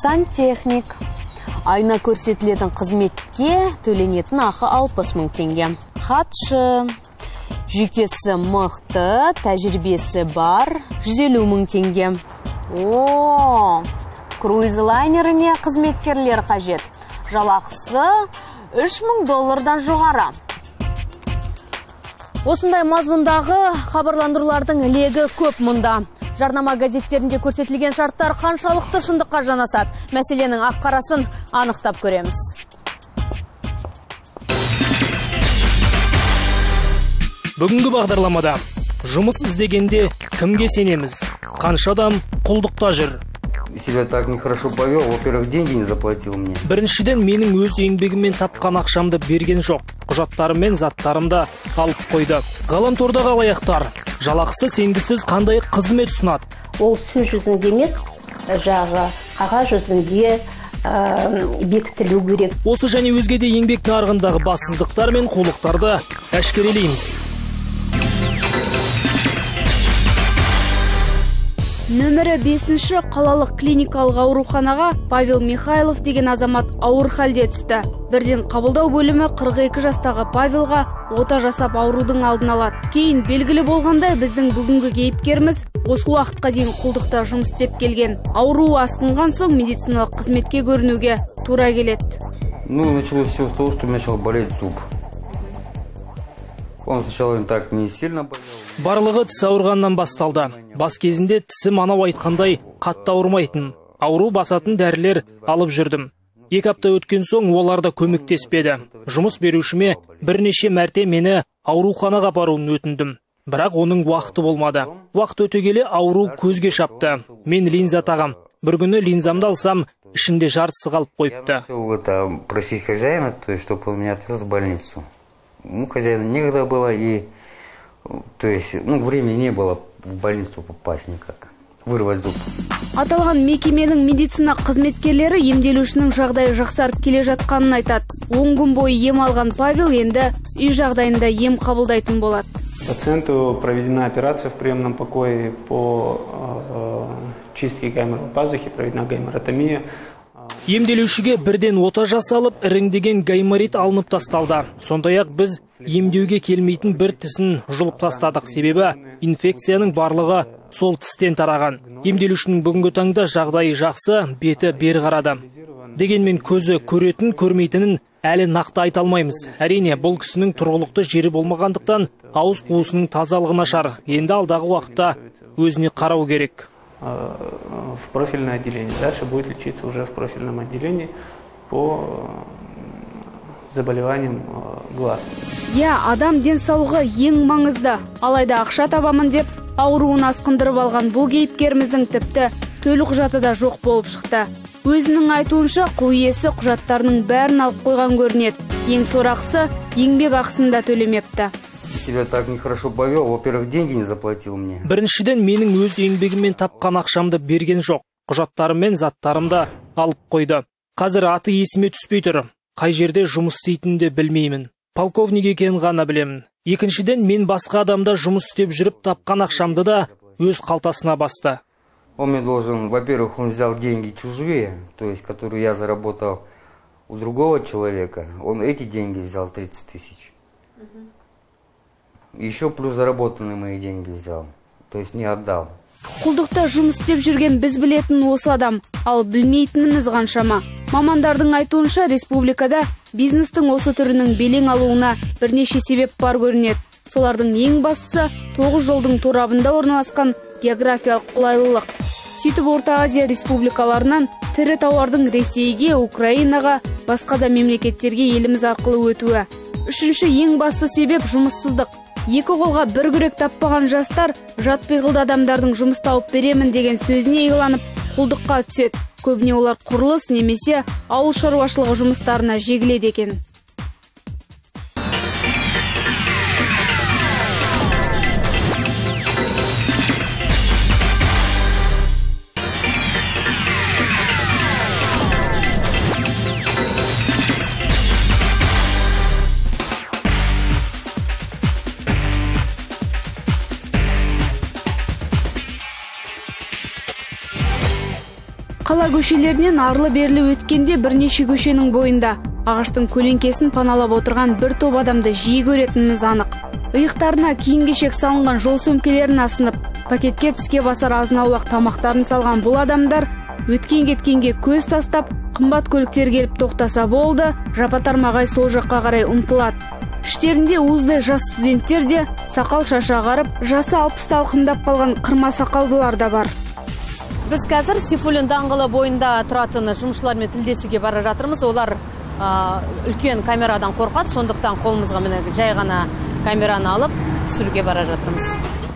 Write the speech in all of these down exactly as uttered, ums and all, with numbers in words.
Сантехник. Айына көрсетілетін қызметке төленетін ақы алпыс мың теңге. Хатшы. Жүйкесі мықты, тәжірибесі бар, жүз елу мың теңге. О, круиз лайнеріне қызметкерлер қажет. Жалақысы үш мың доллардан жоғары. Осындай мазмұндағы хабарландырулардың легі көп мұнда. Жарнама газеттерінде көрсетілген шарттар қаншалықты шындыққа жанасады. Мәселенің ақ-қарасын анықтап көреміз. Бүгінгі бағдарламада жұмыс іздегенде кімге сенеміз? Қанша адам құлдықта жүр? Себя так нехорошо повел, во-первых, деньги не заплатил мне. Біріншіден, менің өз еңбегіммен тапқан ақшамды берген жоқ. Құжаттарым мен заттарымды алып қойды. Ғаламтордағы алаяқтар жалақысы сенгісіз қандай қызмет ұсынады? Ол сөз жүзінде емес, жағы қағаз жүзінде бекітілу керек. Осы және өзге де еңбек нарығындағы бассыздықтар мен қулықтарды әшкерелейміз. Нөмірі бесінші қалалық клиникалық ауруханаға Павел Михайлов деген азамат ауыр халде түсті. Бірден қабылдау бөлімі қырық екі жастағы Павелға ота жасап аурудың алдын алады. Кейін белгілі болғандай біздің бүгінгі кейіпкеріміз осы уақытқа дейін құлдықта жұмыс істеп келген. Ауруы асқынған соң медициналық қызметке көрінуге тура келеді. Ну, началось все с того, что начал болеть зуб. Он сначала так не сильно болел. Барлығы тіс ауырғаннан басталды. Бас кезінде тісім анау айтқандай қатты ауырмайтын. Ауру басатын дәрілер алып жүрдім. Екі апта өткен соң оларда көмектеспеді. Жұмыс берушіме бірнеше мәрте мені ауруханаға апаруын өтіндім. Бірақ оның уақыты болмады. Уақыт өте келе ауру көзге шапты. Мен линза тағам. Бір күні линзамды алсам, ішінде жартысы қалып қойыпты. Просить хозяина, то есть, чтобы он меня отвез в больницу. Ну, хозяина некогда было, и то есть, ну, времени не было в больницу попасть никак, вырвать зуб. Аталған мекеменің медицина қызметкерлері емделушінің жағдайы жақсарып келе жатқанын айтады. он күн бойы ем алған Павел енді үй жағдайында ем қабылдайтын болады. Пациенту проведена операция в приемном покое по э, чистке гайморовой пазухи, проведена гайморотомия. Емделушіге бірден ота жасалып, іріңдеген гайморит алынып тасталды. Сондай-ақ біз емдеуге келмейтін бір тісін жұлып тастадық, себебі инфекцияның барлығы сол тістен тараған. Емделушінің бүгінгі таңда жағдайы жақсы, беті бері қарады. Дегенмен көзі көретін, көрмейтінін әлі нақты айта алмаймыз. Әрине, бұл кісінің тұрғылықты жері болмағандықтан ауыз қуысының тазалығы нашар. Енді алдағы уақытта өзіне қарау керек. В профильное отделение. Дальше будет лечиться уже в профильном отделении по заболеваниям глаз. Я, адам денсаулығы ең маңызды. Алайда ақша табамын деп ауруын асқындырып алған бұл кейіпкеріміздің тіпті төлі құжаты да жоқ болып шықты. Өзінің айтуынша құл иесі құжаттарының бәрін алып қойған көрінеді. Ең сорақысы еңбек ақысында төлемепті. Себя так нехорошо повел, во-первых, деньги не заплатил мне. Біріншіден, менің өз еңбегіммен тапқан ақшамды берген жоқ. Құжаттарым мен заттарымды алып қойды. Қазір аты есіме түспей тұр. Қай жерде жұмыс істейтінді білмеймін. Полковник екенін ғана білемін. Екіншіден, мен басқа адамда жұмыс істеп жүріп тапқан ақшамды да өз қалтасына басты. Он мне должен, во-первых, он взял деньги чужие, то есть, которые я заработал у другого человека. Он эти деньги взял тридцать тысяч. Еще плюс заработанные мои деньги взял, то есть не отдал. Құлдықта жұмыс істеп жүрген біз білетін осы адам, ал білмейтініміз қаншама. Мамандардың айтуынша республикада бизнестің осы түрінің белең алуына бірнеше себеп бар көрінеді. Солардың ең бастысы тоғыз жолдың торабында орналасқан географиялық қолайлылық. Сөйтіп Орта Азия республикаларынан тірі тауардың Ресейге, Украинаға, басқа да мемлекеттерге еліміз арқылы өтуі. Үшінші ең басты себеп жұмыссыздық. Екі қолға бір күрек таппаған жастар жат пиғылды адамдардың жұмыс тауып беремін деген сөзіне иланып құлдыққа түседі. Көбіне олар құрылыс немесе ауыл шаруашылығы жұмыстарына жегіледі екен. Қала көшелерінен арлы-берлі өткенде бірнеше көшенің бойында ағаштың көлеңкесін паналап отырған бір топ адамды жиі көретініміз анық. Иықтарына киім-кешек салынған жол сөмкелерін асынып, пакетке тіске басар азын-аулақ тамақтарын салған бұл адамдар өткен-кеткенге көз тастап, қымбат көліктер келіп тоқтаса болды, жапа-тармағай сол жаққа қарай ұмтылады. Іштерінде уыздай жас студенттер де, сақал шашы ағарып, жасы алпысты алқымдап қалған қырма сақалдылар да бар. Біз қазір Сейфуллин даңғылы бойында тұратын жұмысшылармен тілдесуге бара жатырмыз. Олар үлкен камерадан қорқады, сондықтан қолымызға міне жай ғана камераны алып түсіруге бара жатырмыз.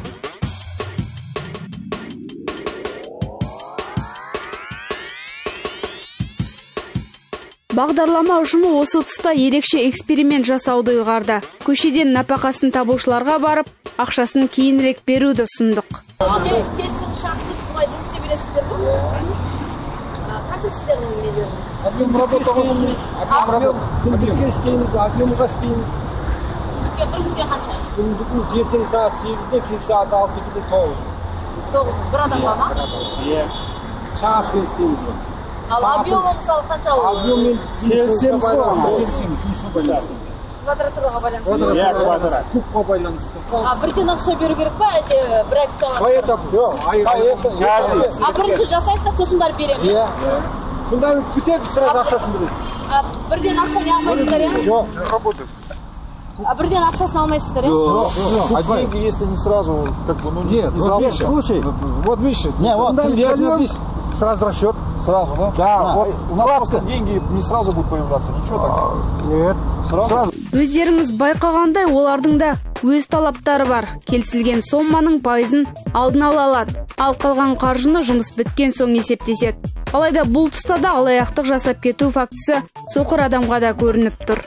Бағдарлама ұжымы осы тұста ерекше эксперимент жасауды ұйғарды. Көшеден нәпақасын табушыларға барып, ақшасын кейінірек беруді ұсындық. Келісім шартсыз бұлай жұмыс істей бересіздер ме? Қанша сіздердің не бердіңіз? Объем работа істейміз, объемға істейміз, объемға істейміз. Бір күнде қанша? Күндігін жеті сағат сегізден, кеш сағат алтыда тоғыз. Тоғыз, бір адамға ма? Иә. Сағатпен істейміз. Ал объемы мысалы қанша ол? Объеммен келісеміз ғой, келісеміз, жұмысқа байланысты. Квадратураға байланысты? Иә, квадрат. Кубқа байланысты. А бірден ақша беру керек па, әлде бір ай күте аласыз? Поэтому, жоқ, ай, А бірінші жасайсыздар, сосын барып береміз? Иә. Сонда күтеді, сразу ақшасын береді. А бірден ақша не алмайсыздар, иә? Жоқ, работает. А бірден ақшасын алмайсыздар, иә? Жоқ, а деньги, если не сразу, как бы, ну, не залпом. Слушай, вот видишь, не, вот, ты миллион, сразу расчет. Сразу, да? Да. А, вот, у нас просто деньги не сразу будут появляться, ничего так? Нет, сразу. Өздеріңіз байқағандай, олардың да өз талаптары бар. Келісілген соманың пайызын алдын ала алады. Ал қалған қаржыны жұмыс біткен соң есептеседі. Алайда бұл тұста да алаяқтық жасап кету фактісі соқыр адамға да көрініп тұр.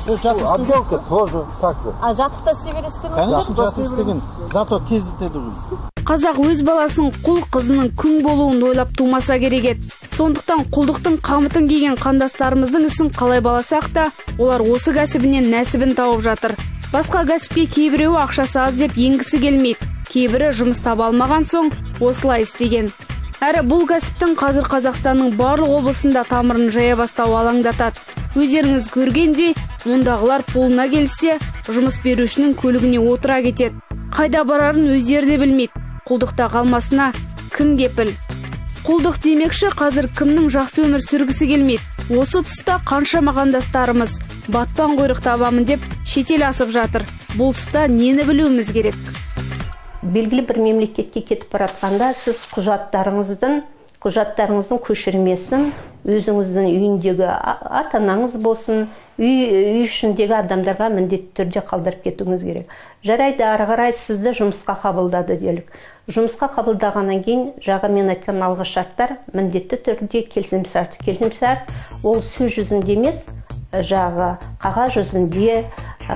Отделка тоже так же. А жатықта істей бересіздер ме? Конечно, жатық істеген. Зато тез бітеді. Қазақ өз баласын құл қызының күң болуын ойлап тумаса керек еді. Сондықтан құлдықтың қамытын киген қандастарымыздың ісін қалай баласақ та, олар осы кәсібінен нәсібін тауып жатыр. Басқа кәсіпке кейбіреуі ақшасы аз деп енгісі келмейді. Кейбірі жұмыс таба алмаған соң осылай істеген. Әрі бұл кәсіптің қазір Қазақстанның барлық облысында тамырын жая бастауы алаңдатады. Өздеріңіз көргендей, ондағылар қолына келсе, жұмыс берушінің көлігіне отыра кетеді. Қайда барарын өздері де білмейді. Құлдықта қалмасына кім кепіл? Құлдық демекші қазір кімнің жақсы өмір сүргісі келмейді. Осы тұста қаншама қандастарымыз батпан құйрық табамын деп шетел асып жатыр. Бұл тұста нені білуіміз керек? Белгілі бір мемлекетке кетіп баратқанда сіз құжаттарыңыздың құжаттарыңыздың көшірмесін өзіңіздің үйіндегі ата-анаңыз болсын, үй ішіндегі адамдарға міндетті түрде қалдырып кетуіңіз керек. Жарайды, ары қарай сізді жұмысқа қабылдады делік. Жұмысқа қабылдағаннан кейін, жағы мен айтқан алғы шарттар міндетті түрде келісімшарт. Келісімшарт ол сөз жүзінде емес, жағы қағаз жүзінде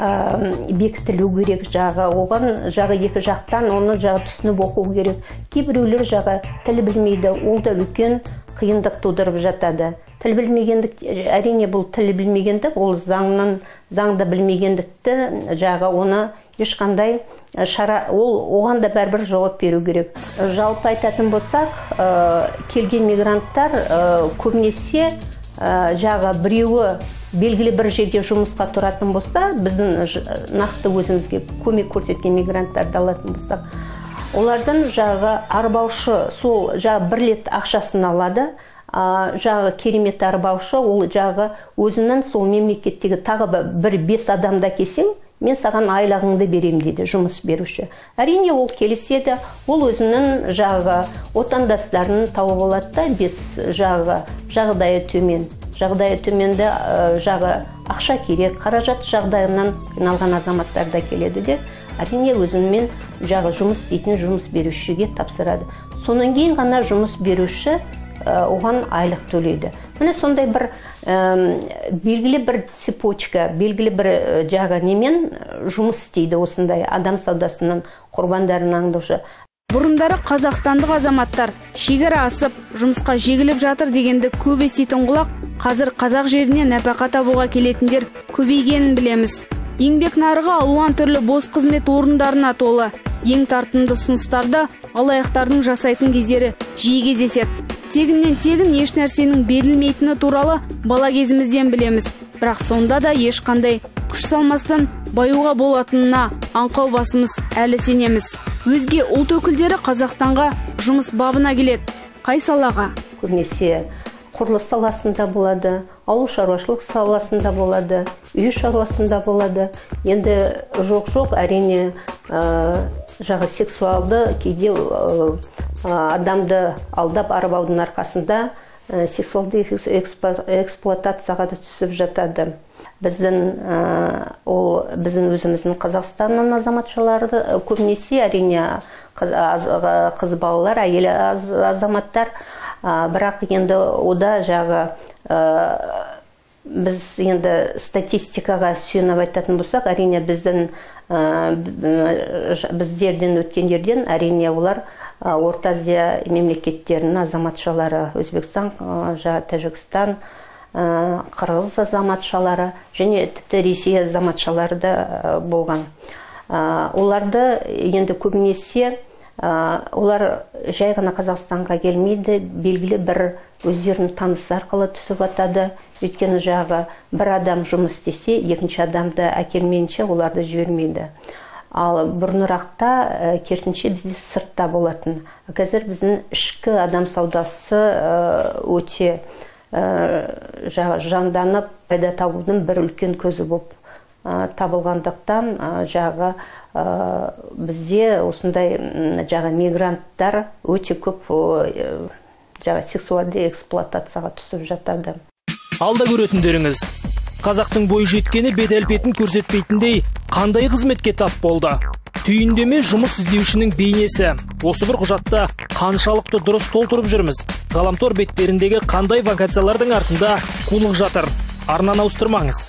бекітілу керек, жағы оған жағы екі жақтан оны жағы түсініп оқу керек. Кейбіреулер жағы тіл білмейді, ол да үлкен қиындық тудырып жатады. Тіл білмегендік, әрине бұл тіл білмегендік, ол заңның заңды білмегендікті жағы оны ешқандай шара, ол оған да бәрібір жауап беру керек. Жалпы айтатын болсақ, келген мигранттар көбінесе жағы біреуі белгілі бір жерге жұмысқа тұратын болса, біздің нақты өзімізге көмек көрсеткен мигранттарды алатын болсақ, олардан жағы арбаушы сол жағы бір рет ақшасын алады, жағы керемет арбаушы, ол жағы өзінің сол мемлекеттегі тағы бір бес адамда келсең, мен саған айлығыңды берем дейді жұмыс беруші. Әрине ол келіседі, ол өзінің жағы отандастарын тауып алады да, бес жағы жағдайы төмен. Жағдайы төменді жағы ақша керек, қаражат жағдайынан қиналған азаматтар да келеді де, әрине өзімен жағы жұмыс дейтін жұмыс берушіге тапсырады. Сонан кейін ғана жұмыс беруші оған айлық төлейді. Міне сондай бір белгілі бір цепочка, белгілі бір жағы немен жұмыс істейді осындай адам саудасының құрбандарын аңдаушы. Бұрындары қазақстандық азаматтар шекара асып, жұмысқа жегіліп жатыр дегенді көп еститін құлақ, қазір қазақ жеріне нәпақа табуға келетіндер көбейгенін білеміз. Еңбек нарығы алуан түрлі бос қызмет орындарына толы. Ең тартымды ұсыныстарды алаяқтардың жасайтын кездері жиі кездеседі. тегіннен тегін еш нәрсенің берілмейтіні туралы бала кезімізден білеміз. Бірақ сонда да ешқандай күш салмастан баюға болатынына аңқау басымыз әлі сенеміз. Өзге ұлт өкілдері Қазақстанға жұмыс бабына келеді. Қай салаға? Көбінесе құрылыс саласында болады, ауыл шаруашылық саласында болады, үй шаруасында болады. Енді жоқ-жоқ әрине жағы сексуалды кейде адамды алдап арбаудың арқасында сексуалды эксплуатацияға да түсіп жатады. Біздің ол біздің өзіміздің Қазақстанның азаматшалары көбінесе әрине қыз балалар, әйел азаматтар, бірақ енді ода жағы біз енді статистикаға сүйеніп айтатын болсақ, әрине біздің біздерден өткендерден әрине олар Орта Азия мемлекеттерінің азаматшалары, Өзбекстан, Тәжікстан, Қырғыз азаматшалары және тіпті Ресей азаматшалары да болған. Оларды енді көбінесе олар жай ғана Қазақстанға келмейді, белгілі бір өздерінің танысы арқылы түсіп атады. Өйткені жағы бір адам жұмыс істесе, екінші адамды әкелмейінше оларды жібермейді. Ал бұрынырақта керісінше бізде сыртта болатын. Қазір біздің ішкі адам саудасы өте жанданып, пайда табудың бір үлкен көзі болып табылғандықтан жағы бізде осындай жағы мигранттар өте көп жағы сексуалды эксплуатацияға түсіп жатады. Алда көретіндеріңіз, қазақтың бой жеткені бет әлпетін көрсетпейтіндей қандай қызметке тап болды? Түйіндеме жұмыс іздеушінің бейнесі. Осы бір құжатта қаншалықты дұрыс толтырып жүрміз? Ғаламтор беттеріндегі қандай вакансиялардың артында қулық жатыр? Арнаны ауыстырмаңыз.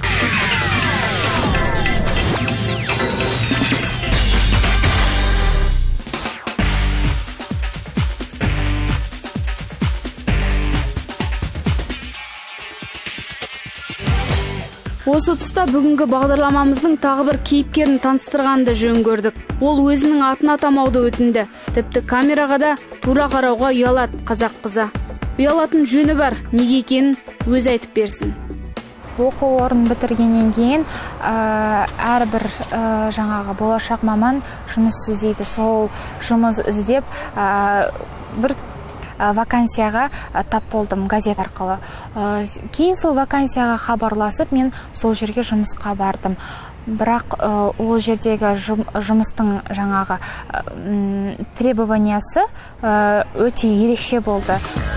Осы тұста бүгінгі бағдарламамыздың тағы бір кейіпкерін таныстырғанды жөн көрдік. Ол өзінің атын атамауды өтінді. Тіпті камераға да тура қарауға ұялады қазақ қызы. Ұялатын жөні бар, неге екенін өзі айтып берсін. Оқу орнын бітіргеннен кейін әрбір жаңағы болашақ маман жұмыс іздейді. Сол жұмыс іздеп бір вакансияға тап болдым газет арқылы. Кейін сол вакансияға хабарласып, мен сол жерге жұмысқа бардым. Бірақ ол жердегі жұмыстың жаңағы требованиясы өте ерекше болды.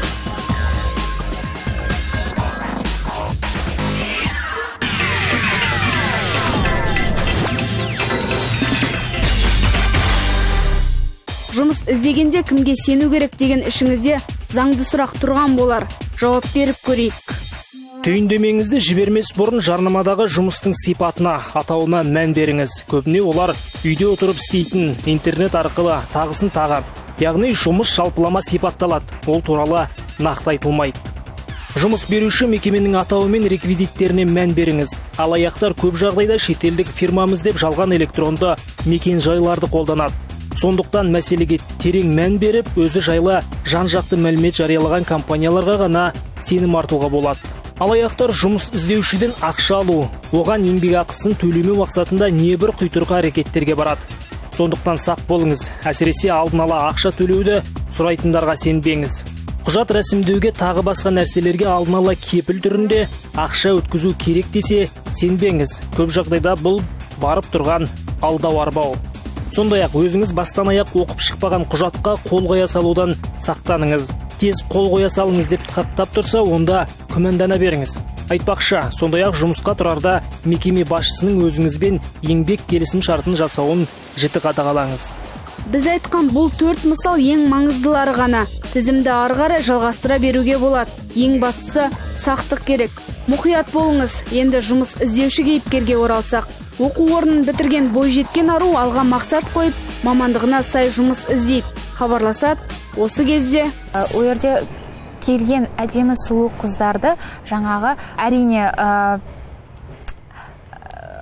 Жұмыс іздегенде кімге сену керек деген ішіңізде заңды сұрақ тұрған болар. Жауап беріп көрейік. Түйіндемеңізді жібермес бұрын жарнамадағы жұмыстың сипатына, атауына мән беріңіз. Көбіне олар үйде отырып істейтін, интернет арқылы тағысын тағы. Яғни жұмыс жалпылама сипатталады. Ол туралы нақты айтылмайды. Жұмыс беруші мекеменің атауы мен реквизиттеріне мән беріңіз. Алаяқтар көп жағдайда шетелдік фирмамыз деп жалған электронды мекен жайларды қолданады. Сондықтан мәселеге терең мән беріп, өзі жайлы жан-жақты мәлімет жариялаған компанияларға ғана сенім артуға болады. Алаяқтар жұмыс іздеушіден ақша алу, оған еңбек ақысын төлеу мақсатында небір құйтырқы әрекеттерге барады. Сондықтан сақ болыңыз, әсіресе алдын ала ақша төлеуді сұрайтындарға сенбеңіз. Құжат рәсімдеуге тағы басқа нәрселерге алдын ала кепіл түрінде ақша өткізу керек десе, сенбеңіз. Көп жағдайда бұл барып тұрған алдау арбау. Сондай-ақ өзіңіз бастан аяқ оқып шықпаған құжатқа қол қоя салудан сақтаныңыз. Тез қол қоя салыңыз деп хаттап тұрса, онда күмәндана беріңіз. Айтпақшы, сондай-ақ жұмысқа тұрарда мекеме басшысының өзіңізбен еңбек келісім шартын жасауын жіті қадағалаңыз. Біз айтқан бұл төрт мысал ең маңыздылары ғана. Тізімді ары қарай жалғастыра беруге болады. Ең бастысы сақтық керек. Мұқият болыңыз. Енді жұмыс іздеуші кейіпкерге оралсақ. Оқу орнын бітірген бой жеткен ару алға мақсат қойып, мамандығына сай жұмыс іздейді. Хабарласады, осы кезде ол жерде келген әдемі сұлу қыздарды жаңағы әрине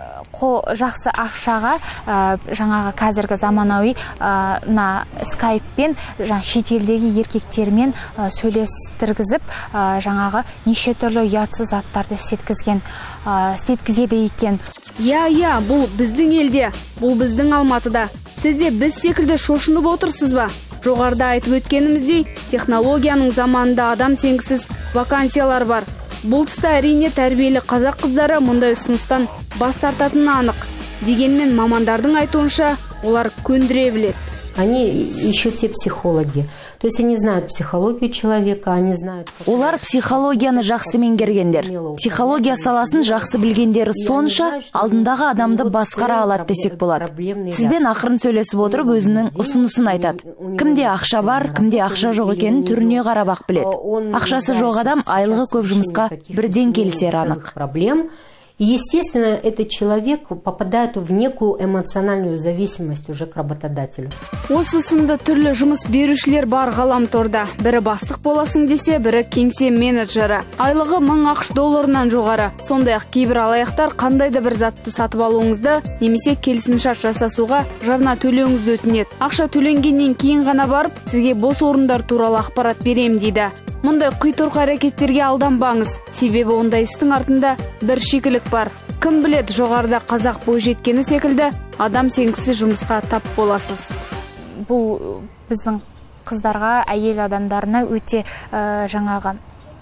жақсы ақшаға жаңағы қазіргі заманауи мына скайппен шетелдегі еркектермен сөйлестіргізіп жаңағы неше түрлі ұятсыз заттарды істеткізген істеткізеді екен. Я, я, бұл біздің елде, бұл біздің Алматыда. Сізде біз секілді шошынып отырсыз ба? Жоғарыда айтып өткеніміздей, технологияның заманында адам теңсіз вакансиялар бар. Бұл тұста әрине тәрбиелі қазақ қыздары мұндай ұсыныстан бас тартатыны анық. Дегенмен мамандардың айтуынша, олар көндіре біледі. Они еще те психологи. То есть они знают психологию человека, они знают... Олар психологияны жақсы меңгергендер. Психология саласын жақсы білгендері сонша, алдындағы адамды басқара алады десек болады. Сізбен ақырын сөйлесіп отырып, өзінің ұсынысын айтады. Кімде ақша бар, кімде ақша жоқ екенін түріне қарап-ақ біледі. Ақшасы жоқ адам айлығы көп жұмысқа бірден келісер анық. И, естественно, этот человек попадает в некую эмоциональную зависимость уже к работодателю. Осы сынды түрлі жұмыс берушілер бар ғаламторда. Бірі бастық боласың десе, бірі кеңсе менеджері. Айлығы мың ақш долларынан жоғары. Сондай-ақ кейбір алаяқтар қандай да бір затты сатып алуыңызды, немесе келісімшарт жасасуға жарна төлеуіңізді өтінеді. Ақша төленгеннен кейін ғана барып, сізге бос орындар туралы ақпарат берем дейді. Мұндай құйтырқы әрекеттерге алданбаңыз. Себебі ондай істің артында бір шикілік бар. Кім біледі, жоғарыда қазақ бойжеткені секілді адам сенгісіз жұмысқа тап боласыз. Бұл біздің қыздарға, әйел адамдарына өте жаңағы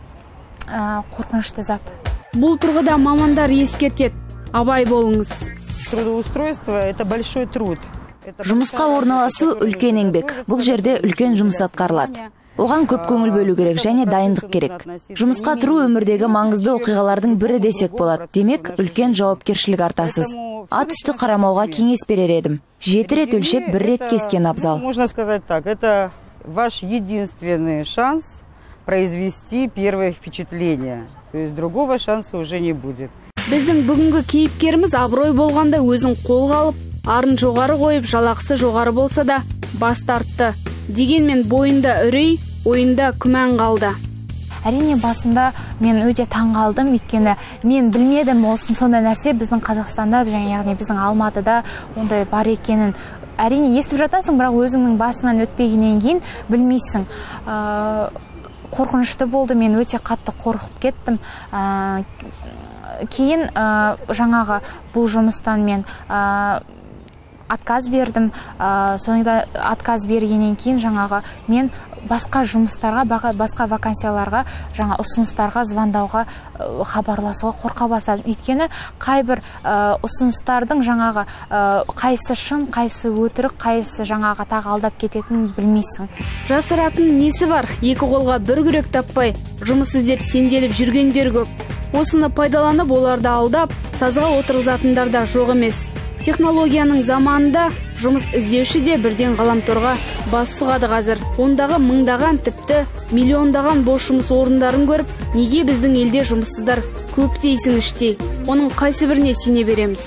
қорқынышты зат. Бұл тұрғыда мамандар ескертеді. Абай болыңыз. Трудоустройство – это большой труд. Жұмысқа орналасу үлкен еңбек. Бұл жерде үлкен жұмыс атқарылады. Оған көп көңіл бөлу керек және дайындық керек. Жұмысқа тұру өмірдегі маңызды оқиғалардың бірі десек болады. Демек, үлкен жауапкершілік артасыз. Ат үсті қарамауға кеңес берер едім. Жеті рет өлшеп, бір рет кескен абзал. Можно сказать так, это ваш единственный шанс произвести первое впечатление. То есть другого шанса уже не будет. Біздің бүгінгі кейіпкеріміз абырой болғанда өзін қолға алып, арын жоғары қойып, жалақысы жоғары болса да бас тартты. Дегенмен бойында үрей, ойында күмән қалды. Әрине басында мен өте таң қалдым, өйткені мен білмедім олсын сондай нәрсе біздің Қазақстанда, яғни біздің Алматыда ондай бар екенін. Әрине естіп жатасың, бірақ өзіңнің басынан өтпегеннен кейін білмейсің. Қорқынышты болды, мен өте қатты қорқып кеттім. Кейін жаңағы бұл жұмыстан мен отказ бердім. Соңында отказ бергеннен кейін жаңағы мен басқа жұмыстарға, басқа вакансияларға, жаңа ұсыныстарға звондауға, хабарласуға қорқа басадым. Өйткені қайбір ұсыныстардың жаңағы қайсы шын, қайсы өтірік, қайсы жаңағы тағы алдап кететінін білмейсің. Жасыратын несі бар? Екі қолға бір күрек таппай, жұмыс іздеп сенделіп жүргендер көп. Осыны пайдаланып, оларды алдап, сазға отырғызатындар да жоқ емес. Технологияның заманында жұмыс іздеуші де бірден ғаламторға бас сұғады қазір. Ондағы мыңдаған, тіпті миллиондаған бос жұмыс орындарын көріп, неге біздің елде жұмыссыздар көп дейсің іштей? Оның қайсы біріне сене береміз?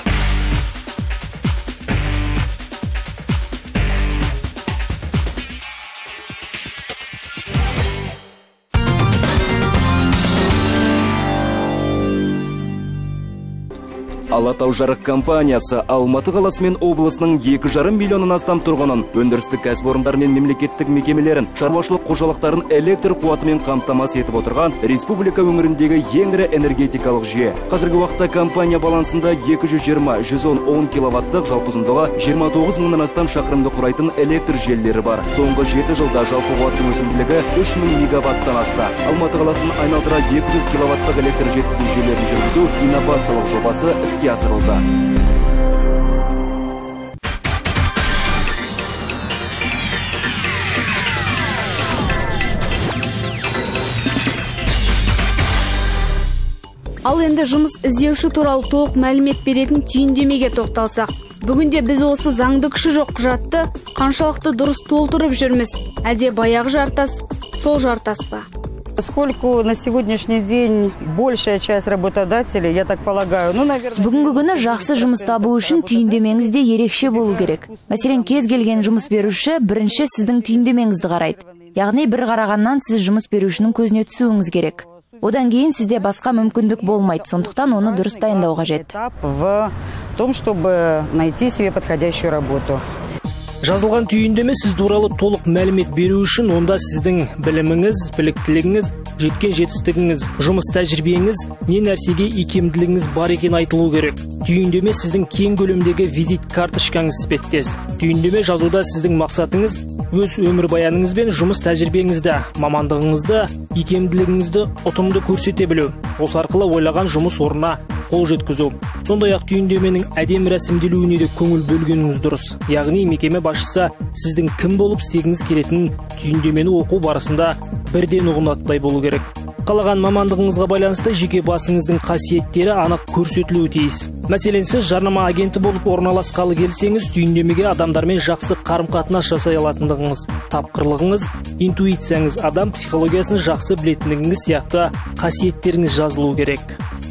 Алатау жарық компаниясы Алматы қаласы мен облысының екі жарым миллионнан астам тұрғынын, өндірістік кәсіпорындар мен мемлекеттік мекемелерін, шаруашылық қожалықтарын электр қуатымен қамтамасыз етіп отырған республика өңіріндегі ең ірі энергетикалық жүйе. Қазіргі уақытта компания балансында екі жүз жиырма жүз он киловаттық, жалпы ұзындығы жиырма тоғыз мыңнан астам шақырымды құрайтын электр желілері бар. Соңғы жеті жылда жалпы қуаттың өсімділігі үш мың мегаваттан асты. Алматы қаласын айналдыра екі жүз киловаттық электр жеткізу жүйелерін жүргізу инновациялық жобасы іске асырылды. Ал енді жұмыс іздеуші туралы толық мәлімет беретін түйіндемеге тоқталсақ. Бүгінде біз осы заңды күші жоқ құжатты қаншалықты дұрыс толтырып жүрміз? Әлде баяғы жартас, сол жартас па? Поскольку на сегодняшний день большая часть работодателей, я так полагаю, ну, наверное... Бүгінгі күні жақсы жұмыс табу үшін түйіндемеңіз де ерекше болу керек. Мәселен, кез келген жұмыс беруші бірінші сіздің түйіндемеңізді қарайды. Яғни бір қарағаннан сіз жұмыс берушінің көзіне түсуіңіз керек. Одан кейін сізде басқа мүмкіндік болмайды, сондықтан оны дұрыс дайындау қажет. В том, чтобы найти себе подходящую работу. Жазылған түйіндеме сіз туралы толық мәлімет беру үшін онда сіздің біліміңіз, біліктілігіңіз, жеткен жетістігіңіз, жұмыс тәжірибеңіз, не нәрсеге икемділігіңіз бар екен айтылу керек. Түйіндеме сіздің кең көлемдегі визит карточкаңыз іспеттес. Түйіндеме жазуда сіздің мақсатыңыз өз өмірбаяныңыз бен жұмыс тәжірибеңізді, мамандығыңызды, икемділігіңізді ұтымды көрсете білу. Осы арқылы ойлаған жұмыс орнына қол жеткізу. Сондай-ақ түйіндеменің әдемі рәсімделуіне де көңіл бөлгеніңіз дұрыс. Яғни мекеме басшысы сіздің кім болып істегіңіз келетінін түйіндемені оқу барысында бірден ұғынаттай болу керек. Қалаған мамандығыңызға байланысты жеке басыңыздың қасиеттері анық көрсетілуі тиіс. Мәселен, сіз жарнама агенті болып орналасқалы келсеңіз, түйіндемеге адамдармен жақсы қарым-қатынас жасай алатындығыңыз, тапқырлығыңыз, интуицияңыз, адам психологиясын жақсы білетіндігіңіз сияқты қасиеттеріңіз жазылуы керек.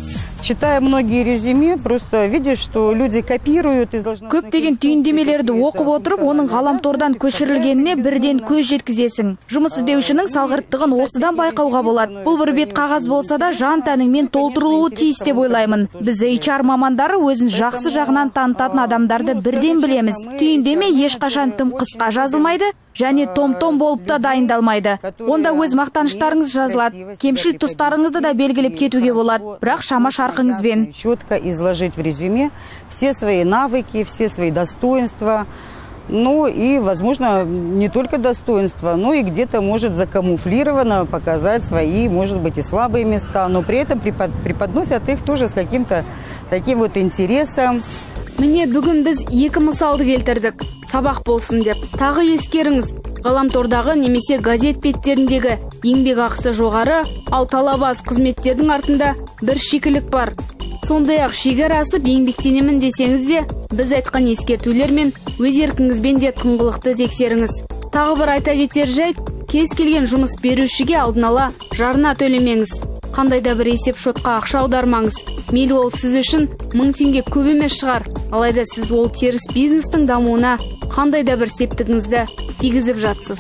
Читая многие резюме, просто видишь, что люди копируют из должностных... Көптеген түйіндемелерді оқып отырып, оның ғаламтордан көшірілгеніне бірден көз жеткізесің. Жұмыс іздеушінің салғырттығын осыдан байқауға болады. Бұл бір бет қағаз болса да, жан тәніңмен толтырылуы тиіс деп ойлаймын. Біз эйч ар мамандары өзін жақсы жағынан танытатын адамдарды бірден білеміз. Түйіндеме ешқашан тым қысқа жазылмайды, және том-том болып та дайындалмайды. Онда өз мақтаныштарыңыз жазылады, кемшіл тұстарыңызды да белгілеп кетуге болады, бірақ шама шарқыңызбен. Четко изложить в резюме все свои навыки, все свои достоинства, ну и, возможно, не только достоинства, но и где-то, может, закамуфлированно показать свои, может быть, и слабые места, но при этом преподносят их тоже с каким-то таким вот интересом. Міне бүгін біз екі мысалды келтірдік, сабақ болсын деп. Тағы ескеріңіз, ғаламтордағы немесе газет беттеріндегі еңбек ақысы жоғары, ал талабаз қызметтердің артында бір шикілік бар. Сондай-ақ шегер асып еңбектенемін десеңіз де, біз айтқан ескертулер мен өз еркіңізбен де тыңғылықты тексеріңіз. Тағы бір айта кетер жайт, кез келген жұмыс берушіге алдын ала жарна төлемеңіз. Қандай да бір есеп шотқа ақша аудармаңыз. Мейлі ол сіз үшін мың теңге көп емес шығар, алайда сіз ол теріс бизнестің дамуына қандай да бір септігіңізді тигізіп жатсыз.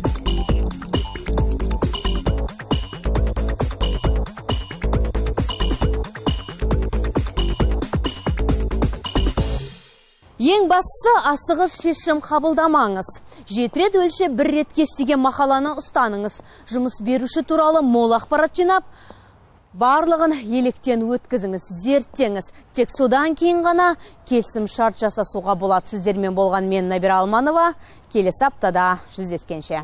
Ең бастысы асығыс шешім қабылдамаңыз. Жеті рет өлшеп бір рет кес деген мақаланы ұстаныңыз. Жұмыс беруші туралы мол ақпарат жинап, барлығын електен өткізіңіз, зерттеңіз. Тек содан кейін ғана келісім шарт жасасуға болады. Сіздермен болған мен Набира Алманова. Келесі аптада жүздескенше.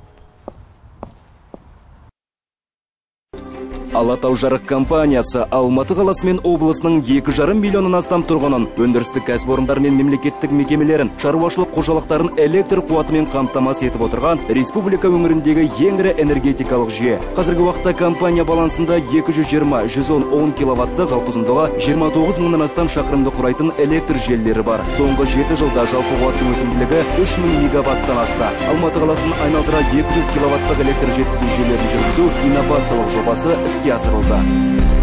Алатау жарық компаниясы Алматы қаласы мен облысының екі жарым миллионнан астам тұрғынын, өндірістік кәсіпорындар мен мемлекеттік мекемелерін, шаруашылық қожалықтарын электр қуатымен қамтамасыз етіп отырған республика өңіріндегі ең ірі энергетикалық жүйе. Қазіргі уақытта компания балансында екі жүз жиырма жүз он киловатты, жалпы ұзындығы жиырма тоғыз мыңнан астам шақырымды құрайтын электр желілері бар. Соңғы жеті жылда жалпы қуаттың өсімділігі үш мың мегаваттан асты. Алматы қаласын айналдыра екі жүз киловаттық электр жеткізу жүйелерін жүргізу инновациялық жобасы іске асырылды.